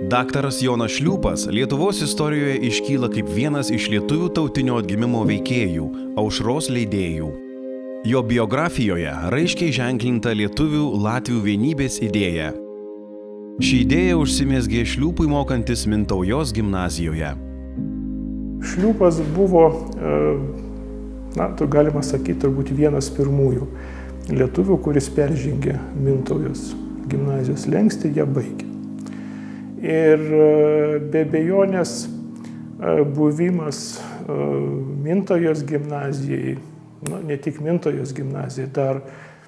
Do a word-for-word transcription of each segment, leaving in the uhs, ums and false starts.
Daktaras Jonas Šliūpas Lietuvos istorijoje iškyla kaip vienas iš lietuvių tautinio atgimimo veikėjų, aušros leidėjų. Jo biografijoje raiškiai ženklinta lietuvių latvių vienybės idėja. Ši idėja užsimezgė Šliūpui mokantis Mintaujos gimnazijoje. Šliūpas buvo, na, tu galima sakyti, turbūt vienas pirmųjų lietuvių, kuris peržengė Mintaujos gimnazijos slenkstį, ją baigė. Ir be abejonės buvimas Mintaujos gimnazijai, nu, ne tik Mintaujos gimnazijai, dar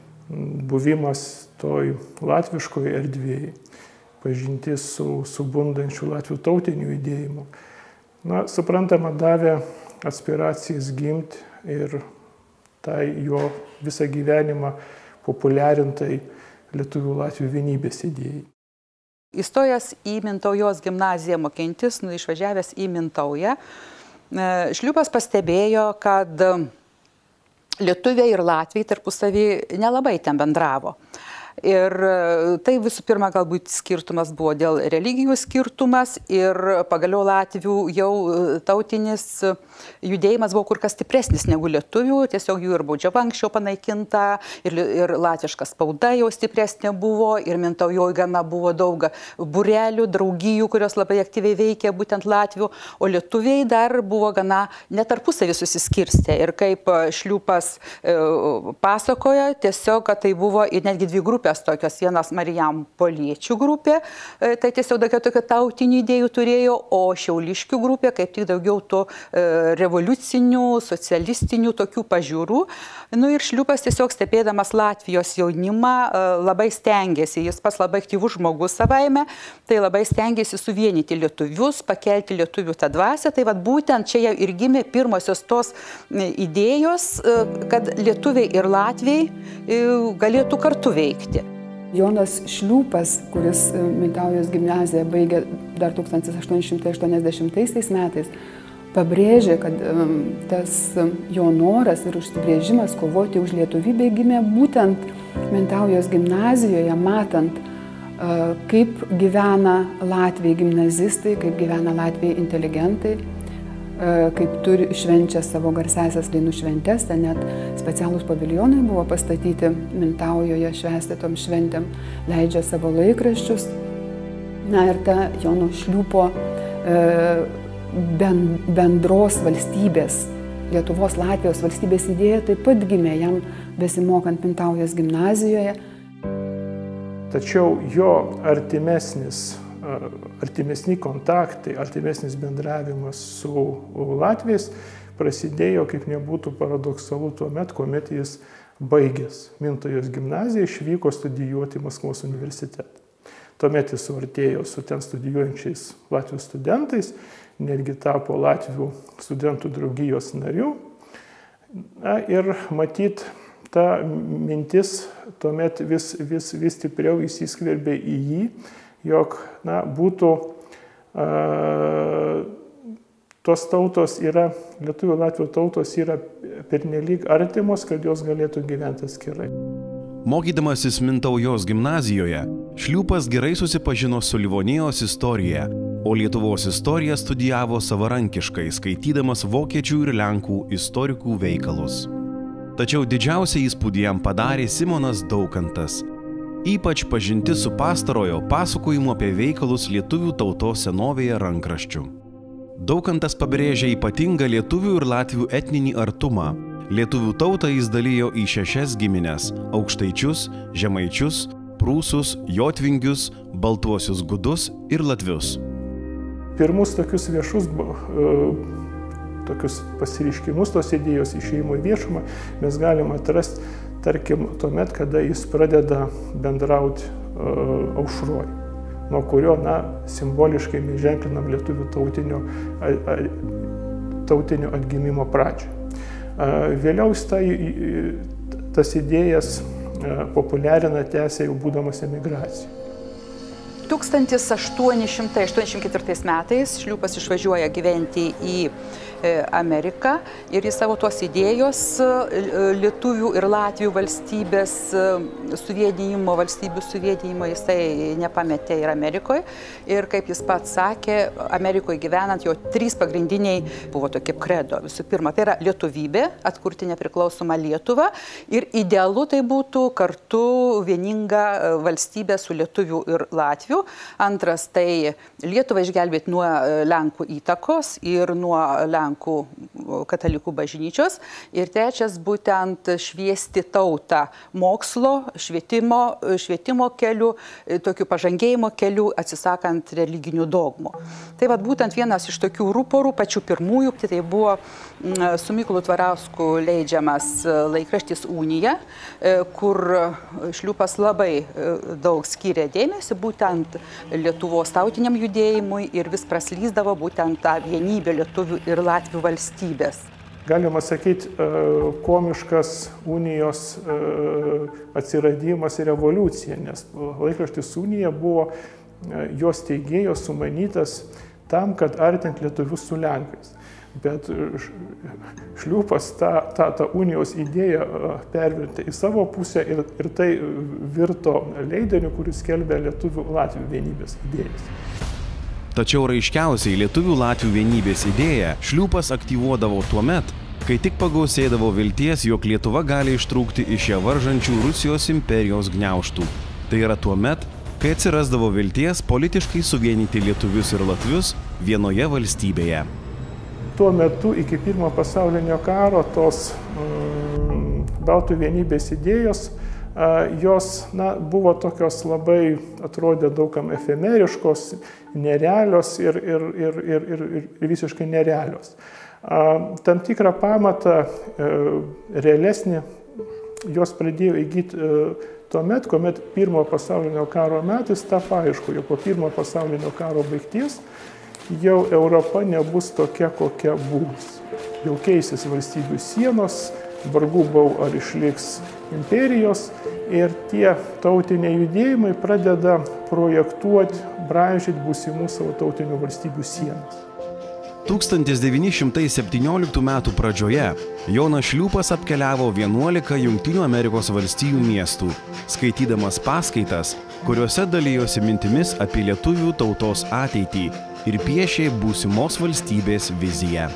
buvimas toj latviškoje erdvėje, pažintis su, su bundančiu latvių tautiniu judėjimu, na, suprantama, davė aspiracijas gimti ir tai jo visą gyvenimą populiarintai lietuvių latvių vienybės idėjai. Įstojęs į Mintaujos gimnaziją mokintis, nu, išvažiavęs į Mintaują, Šliūpas pastebėjo, kad lietuviai ir latviai tarpusavy nelabai ten bendravo. Ir tai visų pirma galbūt skirtumas buvo dėl religijų skirtumas ir pagaliau latvių jau tautinis judėjimas buvo kur kas stipresnis negu lietuvių, tiesiog jų ir baudžiava anksčiau panaikinta, ir, ir latviška spauda jau stipresnė buvo, ir Mintaujoj gana buvo daug būrelių, draugijų, kurios labai aktyviai veikė būtent latvių, o lietuviai dar buvo gana netarpusavį susiskirstę. Ir kaip Šliūpas e, pasakoja, tiesiog, kad tai buvo ir netgi dvi grupės tokios, vienas Marijampoliečių grupė, tai tiesiog daugiau tokių tautinių idėjų turėjo, o šiauliškių grupė kaip tik daugiau to revoliucinių, socialistinių tokių pažiūrų. Nu ir Šliūpas tiesiog stebėdamas Latvijos jaunimą labai stengiasi, jis pas labai aktyvus žmogus savaime, tai labai stengiasi suvienyti lietuvius, pakelti lietuvių tą dvasią, tai vat būtent čia jau ir gimė pirmosios tos idėjos, kad lietuviai ir latviai galėtų kartu veikti. Jonas Šliūpas, kuris Mintaujos gimnaziją baigė dar tūkstantis aštuoni šimtai aštuoniasdešimtaisiais metais, pabrėžė, kad tas jo noras ir užsibrėžimas kovoti už lietuvybę gimė būtent Mintaujos gimnazijoje, matant, kaip gyvena latviai gimnazistai, kaip gyvena latviai inteligentai, kaip turi švenčia savo garsiasias dainų šventes, ten net specialūs paviljonai buvo pastatyti Mintaujoje švęsti tom šventėm, leidžia savo laikraščius. Na ir ta Jono Šliūpo bendros valstybės, Lietuvos Latvijos valstybės idėja taip pat gimė jam besimokant Mintaujos gimnazijoje. Tačiau jo artimesnis artimesni kontaktai, artimesnis bendravimas su latviais prasidėjo, kaip nebūtų paradoksalu, tuo met, kuomet jis baigęs Mintaujos gimnaziją, išvyko studijuoti Maskvos universitetą. Tuomet jis suartėjo su ten studijuojančiais latvių studentais, netgi tapo Latvių studentų draugijos nariu. Na, ir matyt, ta mintis tuomet vis, vis, vis stipriau įsiskverbė į jį, jog, na, būtų a, tos tautos yra, lietuvių latvių tautos yra pernelyg artimos, kad jos galėtų gyventi atskirai. Mokydamasis Mintaujos gimnazijoje, Šliūpas gerai susipažino su Livonijos istorija, o Lietuvos istoriją studijavo savarankiškai, skaitydamas vokiečių ir lenkų istorikų veikalus. Tačiau didžiausią įspūdį jam padarė Simonas Daukantas, ypač pažintis su pastarojo pasakojimu apie veikalus lietuvių tautos senovėje rankraščių. Daukantas pabrėžia ypatingą lietuvių ir latvių etninį artumą. Lietuvių tautą jis dalijo į šešias gimines – aukštaičius, žemaičius, prūsus, jotvingius, baltuosius gudus ir latvius. Pirmus tokius viešus tokius pasireiškimus, tos idėjos išėjimo į viešumą mes galime atrasti, tarkim, tuomet, kada jis pradeda bendrauti uh, aušroj, nuo kurio, na, simboliškai mes ženklinam lietuvių tautinio, a, a, tautinio atgimimo pradžią. Uh, vėliau jis tai, tas idėjas uh, populiarina, tęsia jau būdamas emigracijai. tūkstantis aštuoni šimtai aštuoniasdešimt ketvirtais metais Šliūpas išvažiuoja gyventi į Ameriką ir į savo tuos idėjos lietuvių ir latvių valstybės suvienijimo, valstybių suvienijimo jisai nepametė ir Amerikoje. Ir kaip jis pats sakė, Amerikoje gyvenant jo trys pagrindiniai buvo tokie kredo. Visų pirma, tai yra lietuvybė, atkurti nepriklausomą Lietuvą ir idealu tai būtų kartu vieninga valstybė su lietuvių ir latvių. Antras, tai Lietuvą išgelbėti nuo Lenkų įtakos ir nuo Lenkų katalikų bažnyčios. Ir trečias, būtent šviesti tautą mokslo, švietimo, švietimo keliu, tokių pažangėjimo kelių, atsisakant religinių dogmų. Tai vat būtent vienas iš tokių ruporų, pačių pirmųjų, tai buvo su Mykolu Tvarausku leidžiamas laikraštis Unija, kur Šliūpas labai daug skyrė dėmesį būtent Lietuvos tautiniam judėjimui ir vis praslyzdavo būtent tą vienybę lietuvių ir latvių valstybės. Galima sakyti, komiškas Unijos atsiradimas ir revoliucija, nes laikraštis Unija buvo jos steigėjos sumanytas tam, kad artinti lietuvius su lenkais. Bet Šliūpas tą, tą, tą Unijos idėją pervertė į savo pusę ir, ir tai virto leidiniu, kuris skelbė lietuvių latvių vienybės idėjas. Tačiau raiškiausiai lietuvių latvių vienybės idėją Šliūpas aktyvuodavo tuo met, kai tik pagausėdavo vilties, jog Lietuva gali ištrūkti iš ją varžančių Rusijos imperijos gniaužtų. Tai yra tuo met, kai atsirasdavo vilties politiškai suvienyti lietuvius ir latvius vienoje valstybėje. Tuo metu iki pirmo pasaulinio karo tos mm, baltų vienybės idėjos, a, jos na, buvo tokios labai, atrodė daugam efemeriškos, nerealios ir, ir, ir, ir, ir, ir visiškai nerealios. A, tam tikrą pamatą e, realesnį jos pradėjo įgyti e, tuomet, kuomet pirmo pasaulinio karo metais tapo aišku, jau po pirmo pasaulinio karo baigties jau Europa nebus tokia, kokia bus. Jau keisis valstybių sienos, vargu bau ar išliks imperijos ir tie tautiniai judėjimai pradeda projektuoti, braižyti būsimų savo tautinių valstybių sienas. tūkstantis devyni šimtai septynioliktų metų pradžioje Jonas Šliūpas apkeliavo vienuolika Jungtinių Amerikos valstijų miestų, skaitydamas paskaitas, kuriuose dalijosi mintimis apie lietuvių tautos ateitį ir piešė būsimos valstybės viziją.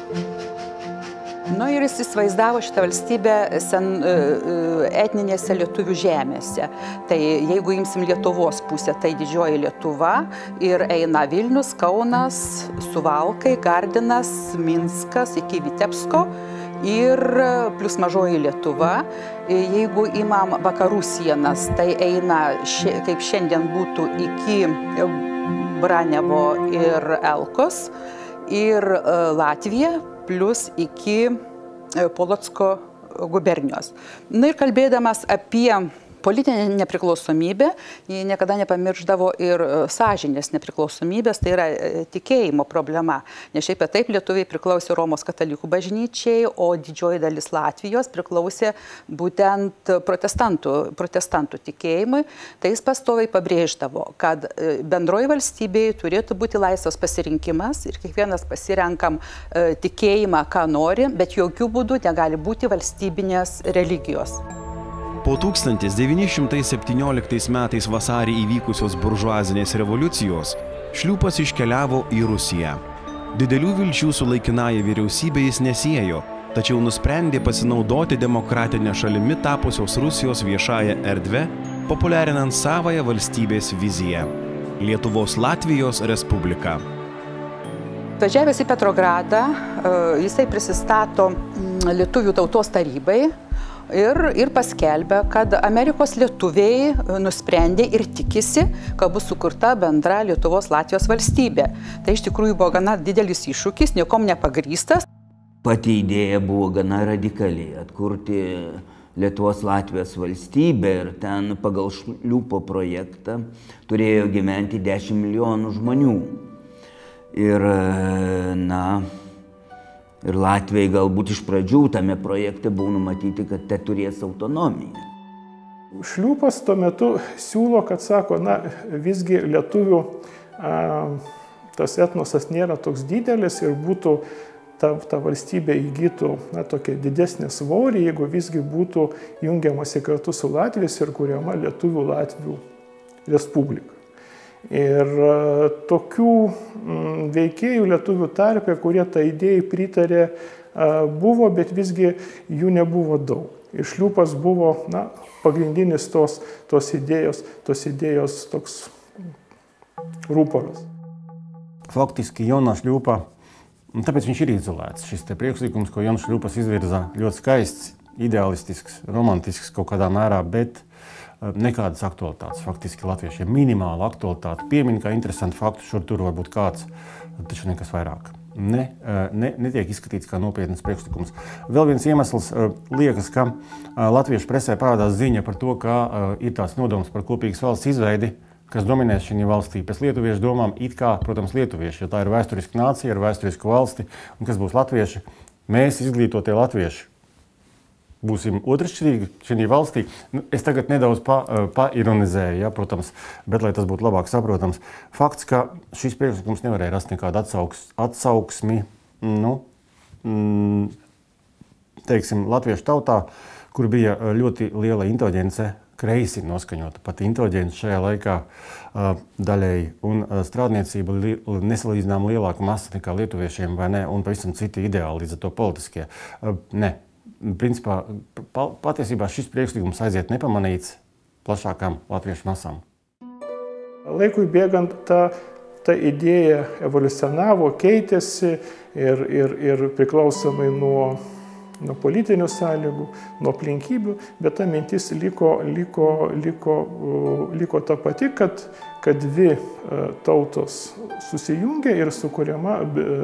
Nu ir jis įsivaizdavo šitą valstybę sen, etninėse lietuvių žemėse. Tai jeigu imsim Lietuvos pusę, tai didžioji Lietuva ir eina Vilnius, Kaunas, Suvalkai, Gardinas, Minskas iki Vitebsko ir plus mažoji Lietuva. Jeigu imam vakarų sienas, tai eina, kaip šiandien būtų, iki Branevo ir Elkos ir Latvija, plus iki Polocko gubernijos. Na ir kalbėdamas apie politinę nepriklausomybę, jie niekada nepamirždavo ir sąžinės nepriklausomybės, tai yra tikėjimo problema. Nes šiaip taip lietuviai priklausė Romos katalikų bažnyčiai, o didžioji dalis Latvijos priklausė būtent protestantų, protestantų tikėjimui. Tai jis pastoviai pabrėždavo, kad bendroji valstybėje turėtų būti laisvas pasirinkimas ir kiekvienas pasirenkam tikėjimą, ką nori, bet jokių būdų negali būti valstybinės religijos. Po tūkstantis devyni šimtai septynioliktais metais vasarį įvykusios buržuazinės revoliucijos Šliūpas iškeliavo į Rusiją. Didelių vilčių su laikinąja vyriausybė jis nesiejo, tačiau nusprendė pasinaudoti demokratinę šalimi tapusios Rusijos viešąją erdvę, populiarinant savąją valstybės viziją – Lietuvos Latvijos Respubliką. Važiavęs į Petrogradą, jisai prisistato Lietuvių tautos tarybai, Ir, ir paskelbė, kad Amerikos lietuviai nusprendė ir tikisi, kad bus sukurta bendra Lietuvos Latvijos valstybė. Tai iš tikrųjų buvo gana didelis iššūkis, niekom nepagrįstas. Pati idėja buvo gana radikali – atkurti Lietuvos Latvijos valstybę ir ten pagal Šliūpo projektą turėjo gyventi dešimt milijonų žmonių. Ir, na... Ir Latvijai galbūt iš pradžių tame projekte buvo numatyti, kad te turės autonomiją. Šliūpas tuo metu siūlo, kad sako, na visgi lietuvių a, tas etnosas nėra toks didelis ir būtų ta, ta valstybė įgytų na, tokią didesnį svorį, jeigu visgi būtų jungiamasi kartu su Latvijos ir kuriama Lietuvių Latvių Respublika. Ir tokių veikėjų lietuvių tarpe, kurie tą idėją pritarė, buvo, bet visgi jų nebuvo daug. Ir Šliūpas buvo na, pagrindinis tos, tos, idėjos, tos idėjos toks rūporas. Faktiski Jonas Šliūpa, tāpēc viņš ir izolēts. Šis te priekšlikums, ko Jonas Šliūpas izvirza, ļoti skaists, idealistisks, romantisks kaut kādā mērā, bet nekādas aktualitātes. Faktiski latviešiem minimāla aktualitāte. Piemin kā interesanti faktu, šur tur varbūt kāds, taču nekas vairāk. Ne, ne, netiek izskatīts kā nopietnas priekšlikums. Vēl viens iemesls liekas, ka latviešu presē parādās ziņa par to, ka ir tāds nodoms par kopīgas valsts izveidi, kas dominēs šajā valstī. Pēc lietuviešu domām it kā, protams, lietuvieši, jo tā ir vēsturiska nācija ar vēsturisku valsti, un kas būs latvieši? Mēs, izglītotie latvieši, būsim otršķirīgi šajā valstī. Nu, es tagad nedaudz pa, paironizēju, ja, protams, bet, lai tas būtu labāk saprotams. Fakts, ka šis priekšlikums nevarēja rast nekādu atsauks, atsauksmi, nu, mm, teiksim, latviešu tautā, kur bija ļoti liela inteliģence, kreisi noskaņota, pat inteliģence šajā laikā uh, daļēji, un uh, strādniecība li, nesalīdzinām lielāka masa nekā lietuviešiem, vai ne, un pavisam citi ideāli līdz ar to politiskie. Uh, ne. Principā, patiesībā šis priekšlikums aiziet nepamanīts plašākām latviešu masām. Laikui bėgant, ta, ta idėja evoliucionavo, keitėsi ir, ir, ir priklausomai nuo, nuo politinių sąlygų, nuo aplinkybių, bet ta mintis liko, liko, liko, liko ta pati, kad, kad dvi tautos susijungia ir sukuriama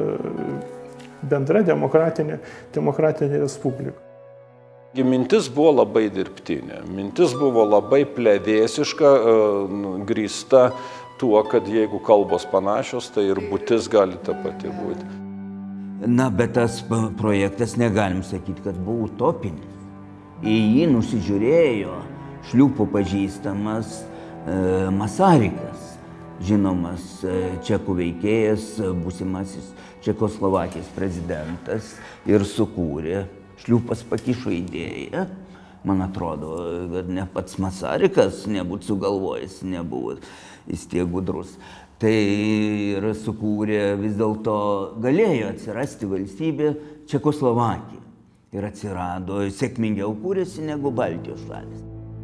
bendra demokratinė, demokratinė respublika. Mintis buvo labai dirbtinė, mintis buvo labai plevėsiška, grįsta tuo, kad jeigu kalbos panašios, tai ir būtis gali ta pati būti. Na, bet tas projektas negalim sakyti, kad buvo utopinis. Į jį nusižiūrėjo Šliūpo pažįstamas e, Masarikas, žinomas e, čekų veikėjas, būsimasis Čekoslovakijos prezidentas, ir sukūrė. Šliūpas pakišo idėją. Man atrodo, kad ne pats Masarikas nebūtų sugalvojęs, nebuvo jis tiek gudrus. Tai ir sukūrė, vis dėlto galėjo atsirasti valstybė Čekoslovakija. Ir atsirado, sėkmingiau kūrėsi negu Baltijos šalis.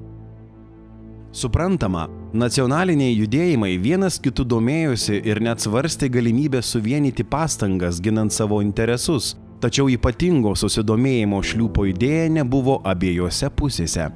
Suprantama, nacionaliniai judėjimai vienas kitų domėjosi ir net svarstė galimybę suvienyti pastangas ginant savo interesus, tačiau ypatingo susidomėjimo Šliūpo idėja nebuvo abiejose pusėse.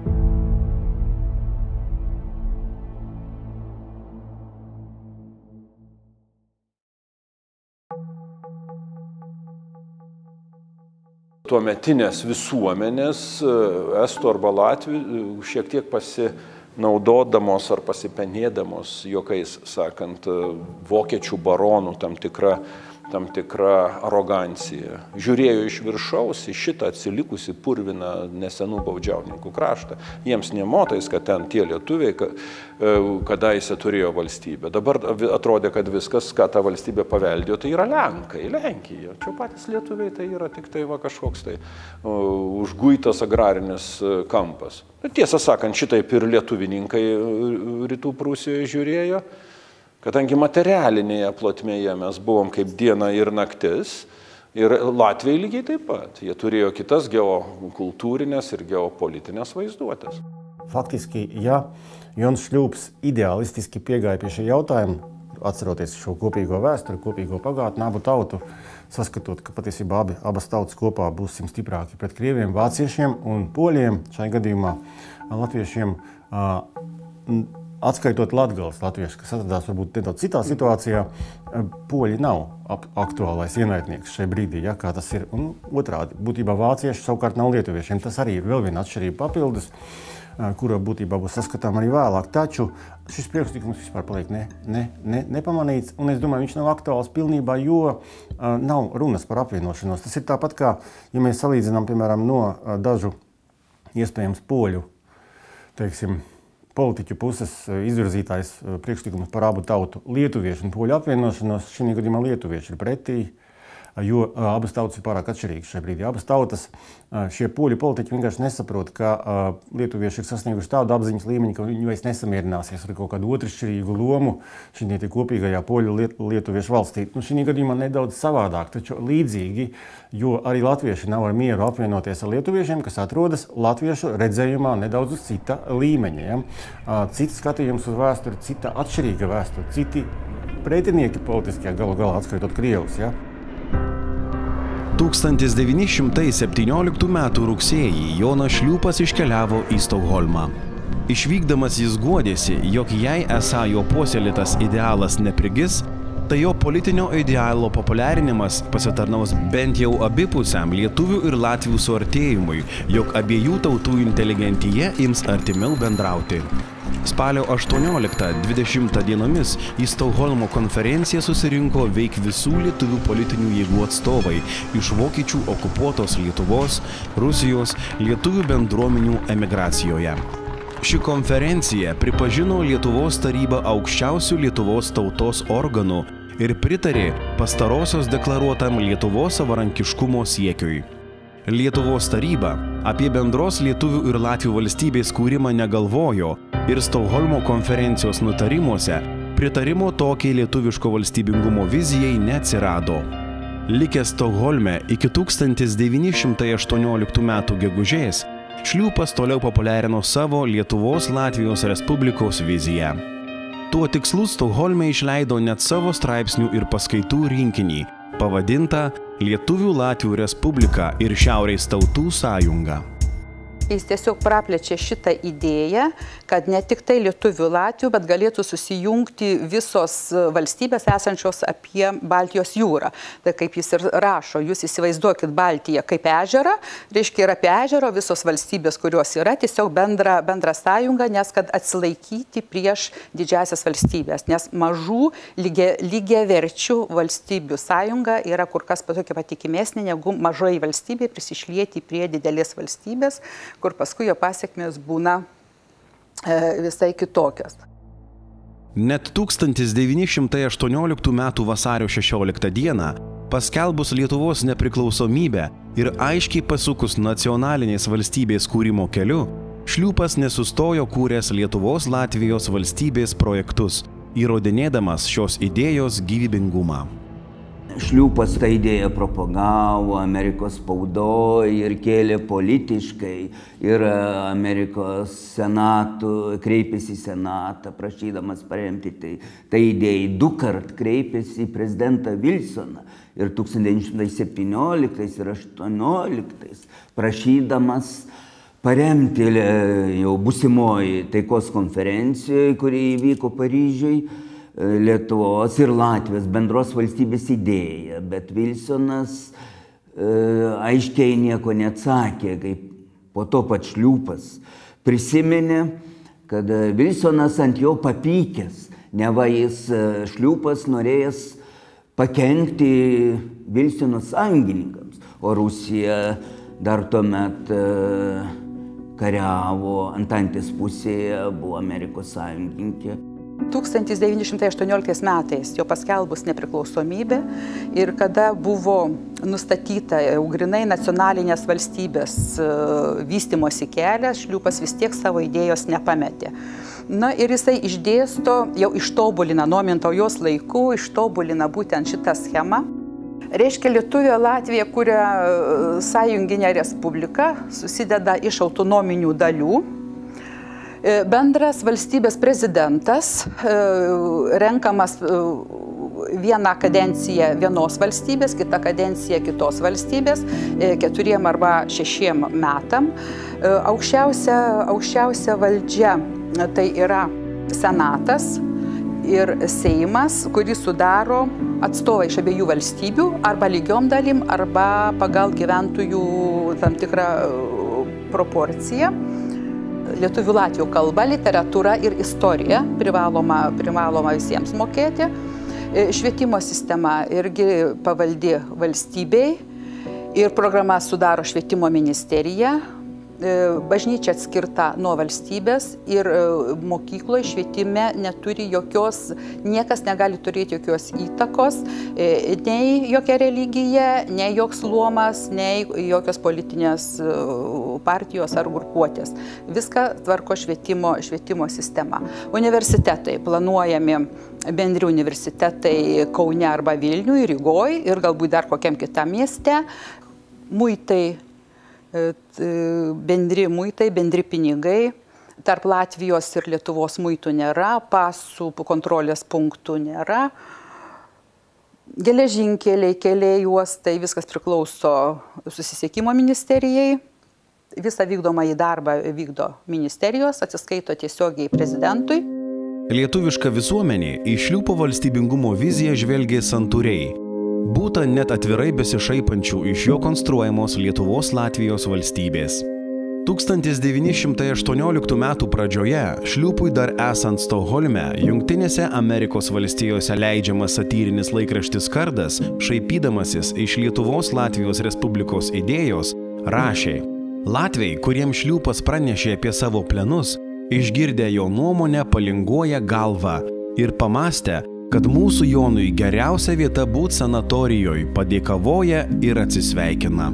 Tuometinės visuomenės, estų arba latvių, šiek tiek pasinaudodamos ar pasipenėdamos, juokais sakant, vokiečių baronų tam tikra, tam tikra arogancija. Žiūrėjo iš viršaus į šitą atsilikusi purviną nesenų baudžiauninkų kraštą. Jiems nemotais, kad ten tie lietuviai kadaise turėjo valstybę. Dabar atrodė, kad viskas, ką ta valstybė paveldėjo, tai yra Lenkai, Lenkija. Čia patys lietuviai tai yra tik tai va kažkoks tai uh, užguitas agrarinis kampas. Tiesą sakant, šitaip ir lietuvininkai rytų Prūsijoje žiūrėjo. Kadangi materialinėje plotmėje mes buvom kaip diena ir naktis, ir Latvijai lygiai taip pat. Jie turėjo kitas geokultūrinės ir geopolitinės vaizduotės. Faktiski, ja Jons Šļūps idealistiski piegāja pie šī jautājuma, atceroties šo kopīgo vēsturi, kopīgo pagātni, abu tautu, saskatot, ka patiesībā abi, abas tautas kopā būsim stiprāki pret krieviem, vāciešiem un poļiem, šai gadījumā latviešiem, atskaitot Latgales latvieši, kas atradās varbūt nedaudz citā situācijā, poļi nav aktuālais ienaidnieks šai brīdī, ja, kā tas ir. Un otrādi, būtībā vācieši savukārt nav lietuviešiem. Tas arī ir vēl viena atšķirība papildus, kura būtībā būs saskatām arī vēlāk. Taču šis priekšlikums vispār paliek ne, ne, ne, nepamanīts, un es domāju, viņš nav aktuāls pilnībā, jo uh, nav runas par apvienošanos. Tas ir tāpat kā, ja mēs salīdzinām, piemēram, no uh, dažu iespējams poļu, teiksim, politiķu puses izvirzītājs priekšlikums par abu tautu lietuviešu un poļu apvienošanos. Šī gadījumā lietuvieši ir pretī, jo abas tautas ir pārāk atšķirīgas šajā brīdī. Abas tautas, šie poļu politiķi vienkārši nesaprot, ka lietuvieši ir sasnieguši tādu apziņas līmeņu, ka viņi vairs nesamierināsies ar kaut kādu otršķirīgu lomu šī kopīgajā poļu lietuviešu valstī. Nu, šī gadījumā nedaudz savādāk, taču līdzīgi, jo arī latvieši nav ar mieru apvienoties ar lietuviešiem, kas atrodas latviešu redzējumā nedaudz uz cita līmeņa. Ja? Cits skatījums uz vēsturi, cita atšķirīga vēsture, citi pretinieki politiskajā galu galā atskaitot Krievus. Ja? tūkstantis devyni šimtai septynioliktų metų rugsėjį Jonas Šliūpas iškeliavo į Stokholmą. Išvykdamas jis guodėsi, jog jei esą jo puoselėtas idealas neprigis, tai jo politinio idealo populiarinimas pasitarnaus bent jau abipusiam lietuvių ir latvių suartėjimui, jog abiejų tautų inteligentija ims artimiau bendrauti. Spalio aštuonioliktą dvidešimtą dienomis į Stokholmo konferenciją susirinko veik visų lietuvių politinių jėgų atstovai iš vokiečių okupuotos Lietuvos, Rusijos, lietuvių bendruomenių emigracijoje. Ši konferencija pripažino Lietuvos tarybą aukščiausių Lietuvos tautos organų ir pritarė pastarosios deklaruotam Lietuvos savarankiškumo siekiui. Lietuvos taryba apie bendros lietuvių ir latvių valstybės kūrimą negalvojo ir Stokholmo konferencijos nutarimuose pritarimo tokiai lietuviško valstybingumo vizijai neatsirado. Likęs Stokholme iki tūkstantis devyni šimtai aštuonioliktų metų gegužės, Šliūpas toliau populiarino savo Lietuvos Latvijos Respublikos viziją. Tuo tikslu Stokholme išleido net savo straipsnių ir paskaitų rinkinį, pavadintą Lietuvių Latvių Respublika ir Šiaurės tautų sąjunga. Jis tiesiog praplečia šitą idėją, kad ne tik tai lietuvių latvių, bet galėtų susijungti visos valstybės esančios apie Baltijos jūrą. Tai kaip jis ir rašo, jūs įsivaizduokit Baltiją kaip ežerą, reiškia ir apie ežero visos valstybės, kurios yra, tiesiog bendra, bendra sąjunga, nes kad atsilaikyti prieš didžiasias valstybės, nes mažų lygia, lygiaverčių valstybių sąjunga yra kur kas tokia patikimesnė negu mažoji valstybė prisišlieti prie didelės valstybės, kur paskui jo pasiekmės būna e, visai kitokios. Net tūkstantis devyni šimtai aštuonioliktų metų vasario šešioliktą dieną, paskelbus Lietuvos nepriklausomybę ir aiškiai pasukus nacionalinės valstybės kūrimo keliu, Šliūpas nesustojo kūręs Lietuvos Latvijos valstybės projektus, įrodinėdamas šios idėjos gyvybingumą. Šliūpas tą idėją propagavo Amerikos spaudoje ir kėlė politiškai ir Amerikos senatų, kreipėsi į senatą, prašydamas paremti tai, tai idėjai. Du kart kreipėsi į prezidentą Wilsoną ir tūkstantis devyni šimtai septynioliktais ir aštuonioliktais prašydamas paremti jau busimoji taikos konferencijoje, kuri įvyko Paryžiui, Lietuvos ir Latvijos bendros valstybės idėja, bet Wilsonas e, aiškiai nieko neatsakė, kaip po to pats Šliūpas prisiminė, kad Wilsonas ant jo papykęs, neva jis Šliūpas norėjęs pakenkti Wilsono sąjungininkams, o Rusija dar tuomet e, kariavo Antantės pusėje, buvo Amerikos sąjungininkė. tūkstantis devyni šimtai aštuonioliktais metais jo paskelbus nepriklausomybę ir kada buvo nustatyta jau grynai nacionalinės valstybės vystymosi kelias, Šliūpas vis tiek savo idėjos nepametė. Na ir jisai išdėsto, jau ištobulina nuo Mintaujos laikų, ištobulina būtent šitą schemą. Reiškia, Lietuvė Latvija kuria sąjunginę respubliką, susideda iš autonominių dalių. Bendras valstybės prezidentas, renkamas vieną kadenciją vienos valstybės, kitą kadenciją kitos valstybės, keturiem arba šešiem metam. Aukščiausia, aukščiausia valdžia tai yra senatas ir Seimas, kurį sudaro atstovai iš abiejų valstybių, arba lygiom dalim, arba pagal gyventojų tam tikrą proporciją. Lietuvių latvių kalba, literatūra ir istorija privaloma, privaloma visiems mokėti. Švietimo sistema irgi pavaldi valstybei ir programą sudaro švietimo ministerija. bažnyčia atskirta nuo valstybės ir mokykloje švietime neturi jokios, niekas negali turėti jokios įtakos, nei jokia religija, nei joks luomas, nei jokios politinės partijos ar grupuotės. Viską tvarko švietimo, švietimo sistema. Universitetai planuojami, bendri universitetai Kaune arba Vilniuje, Rygoje ir galbūt dar kokiam kitam mieste. Muitai, bendri muitai, bendri pinigai. Tarp Latvijos ir Lietuvos muitų nėra, pasų kontrolės punktų nėra. Geležinkeliai, keliai, uostai, viskas priklauso susisiekimo ministerijai. Visą vykdomąjį darbą vykdo ministerijos, atsiskaito tiesiogiai prezidentui. Lietuviška visuomenė į Šliūpo valstybingumo viziją žvelgė santūriai. Būta net atvirai besišaipančių iš jo konstruojamos Lietuvos-Latvijos valstybės. tūkstantis devyni šimtai aštuonioliktų metų pradžioje, Šliūpui dar esant Stokholme, Jungtinėse Amerikos valstijose leidžiamas satyrinis laikraštis Kardas, šaipydamasis iš Lietuvos-Latvijos Respublikos idėjos, rašė: Latviai, kuriems Šliūpas pranešė apie savo planus, išgirdę jo nuomonę palinguoja galvą ir pamastę, kad mūsų Jonui geriausia vieta būt sanatorijoje, padėkavoja ir atsisveikina.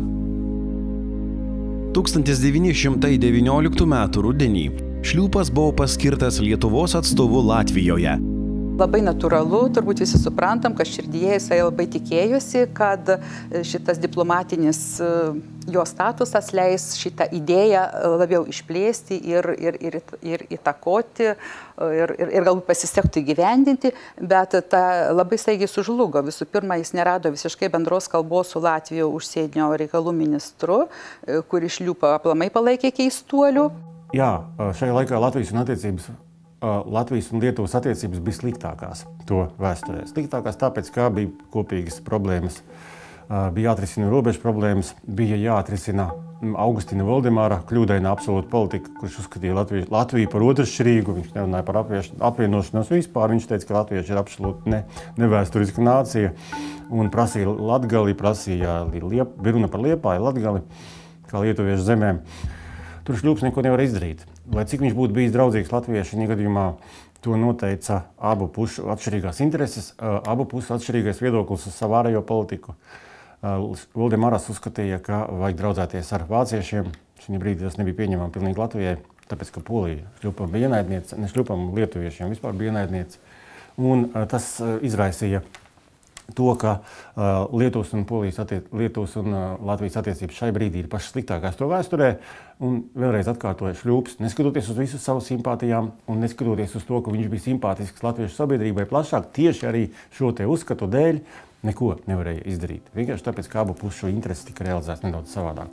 tūkstantis devyni šimtai devynioliktų metų rudenį Šliūpas buvo paskirtas Lietuvos atstovu Latvijoje. Labai natūralu, turbūt visi suprantam, kad širdyje jisai labai tikėjosi, kad šitas diplomatinis jo statusas leis šitą idėją labiau išplėsti ir, ir, ir, ir įtakoti ir, ir, ir galbūt pasisektų įgyvendinti, bet ta labai staigiai sužlugo. Visų pirma, jis nerado visiškai bendros kalbos su Latvijos užsienio reikalų ministru, kuris Šliūpą aplamai palaikė keistuolių. Jā, šajā laikā Latvijas un attiecības Latvijas un Lietuvas attiecības bija sliktākās to vēsturē. Sliktākās tāpēc, kā bija kopīgas problēmas, bija jāatrisina robežu problēmas, bija jāatrisina Augustina Voldemāra kļūdaina absolūta politika, kurš uzskatīja Latviju, Latviju par otršķirīgu, viņš nerunāja par apvienošanos vispār, viņš teica, ka latvieši ir absolūti ne, nevēsturiska nācija un prasīja Latgali, prasīja, liep, bija runa par Liepāju, Latgali, kā lietuviešu zemēm. Tur Šļūps neko nevar izdarīt. Lai cik viņš būtu bijis draudzīgs latvieši, viņa gadījumā to noteica abu pušu atšķirīgās intereses, abu pušu atšķirīgais viedoklis uz savu ārējo politiku. Voldemārs uzskatīja, ka vajag draudzēties ar vāciešiem. Šajā brīdī tas nebija pieņemami pilnīgi Latvijai, tāpēc, ka Polija Šļūpam bija ienaidniece, ne Šļūpam, lietuviešiem vispār bija ienaidniece. Un tas izraisīja to, ka uh, Lietuvas un Polijas attiec, Lietuvas un uh, Latvijas attiecības šai brīdī ir pašas sliktākās to vēsturē. Un vēlreiz atkārtoja Šļūps, neskatoties uz visu savu simpātijām un neskatoties uz to, ka viņš bija simpātisks latviešu sabiedrībai plašāk, tieši arī šo te uzskatu dēļ neko nevarēja izdarīt. Vienkārši tāpēc, ka abu pušu intereses tika realizēts nedaudz savādāk.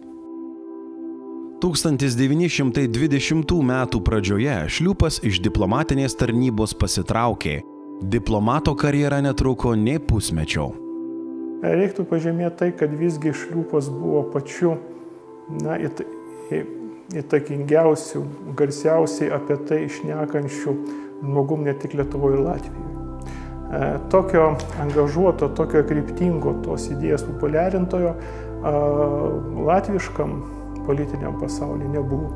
tūkstantis devyni šimtai dvidešimtų metų pradžioje Šliūpas iš diplomatinės tarnybos pasitraukė. Diplomato karjera netruko nė pusmečio. Reiktų pažymėti tai, kad visgi Šliūpas buvo pačiu na, it, įtakingiausių, garsiausiai apie tai šnekančių žmogum ne tik Lietuvoje ir Latvijoje. E, tokio angažuoto, tokio kryptingo tos idėjas populiarintojo e, latviškam politiniam pasaulyje nebuvo.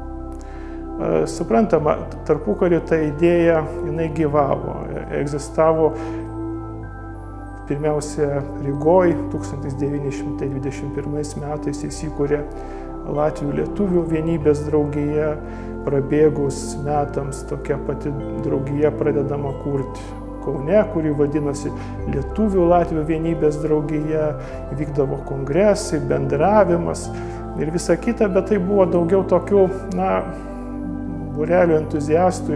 Suprantama, tarpukariu ta idėja, jinai gyvavo, egzistavo pirmiausia Rygoje, tūkstantis devyni šimtai dvidešimt pirmais metais įsikūrė Latvių lietuvių vienybės draugija, prabėgus metams tokia pati draugija pradedama kurti Kaune, kuri vadinosi Lietuvių Latvių vienybės draugija, vykdavo kongresai, bendravimas ir visa kita, bet tai buvo daugiau tokių, na, būrelių entuziastų,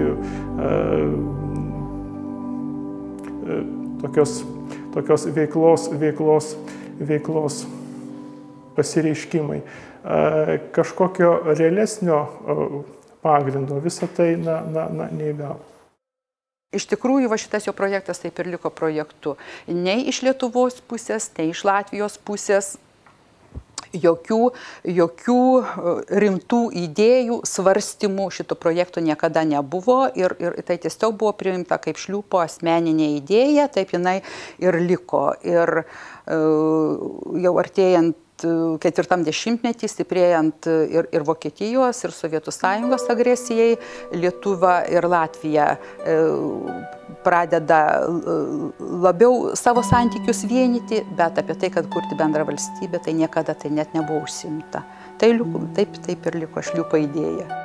tokios, tokios veiklos, veiklos, veiklos pasireiškimai. Kažkokio realesnio pagrindo visą tai na, na, na, neįgavo. Iš tikrųjų, va šitas jo projektas taip ir liko projektu. Nei iš Lietuvos pusės, nei iš Latvijos pusės. Jokių, jokių rimtų idėjų, svarstymų šito projekto niekada nebuvo ir, ir tai tiesiog buvo priimta kaip Šliūpo asmeninė idėja, taip jinai ir liko. Ir jau artėjant ketvirtam dešimtmetį, stiprėjant ir, ir Vokietijos, ir Sovietų Sąjungos agresijai, Lietuva ir Latvija pradeda labiau savo santykius vienyti, bet apie tai, kad kurti bendrą valstybę, tai niekada tai net nebuvo užsimta. Tai taip, taip ir liko Šliūpo idėja.